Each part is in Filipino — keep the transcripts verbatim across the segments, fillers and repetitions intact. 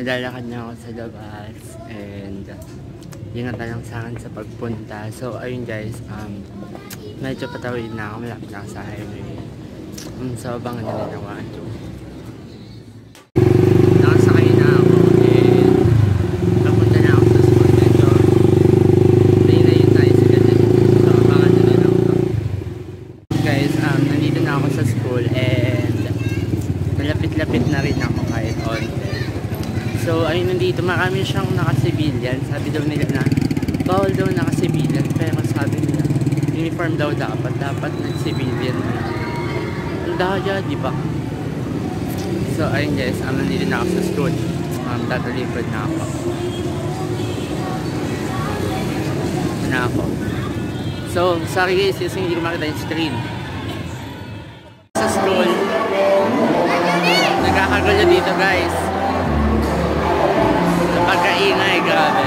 Naglalakad na ako sa labas and ingat na lang sa akin sa pagpunta. So ayun guys, um, medyo patawid na ako, malapit na ako sa highway. Um, so abangan na rin ako ito. Nakasakay na ako and napunta na ako sa school. Medyo layo-layo tayo sa ganun. So abangan na rin ako. Guys, um, nandito na ako sa school and malapit-lapit na rin ako kahit onte. So ayun, nandito marami siyang naka-civilian. Sabi daw nila na bawal daw naka-civilian, pero sabi nila uniform daw dapat, dapat nag-civilian. Ang daya, di ba? So ayun guys, um, nandito na ako sa school. Um, tatalipad na ako. Na ako. So, sorry guys, kasi hindi ko makita yung screen. Sa school, nagkakagulo dito guys. Pagkaingay, grabe.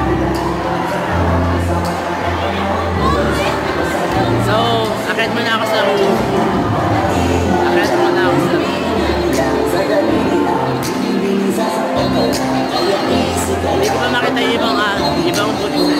So, akit muna ako sa room. Akit muna ako sa room. Hindi ko pa makita yung ibang, uh, ibang pulis.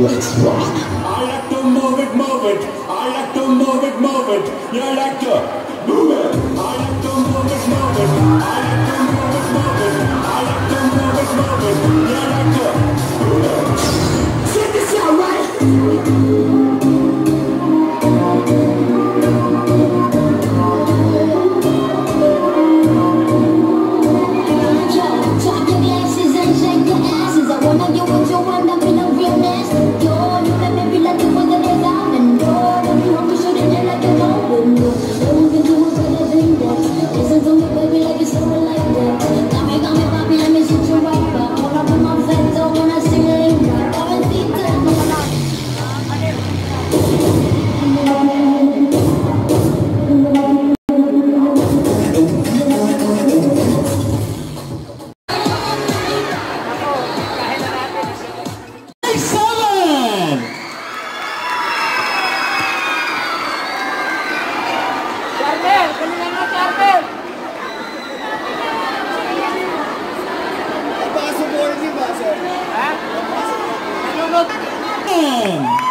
Let's rock. I like to move it, move it. I like to move it, move it. You like to move it. I like to move it, move it. I like to move it, move it. I like to move it, move it. You like to move it. Check this out, right? Huh?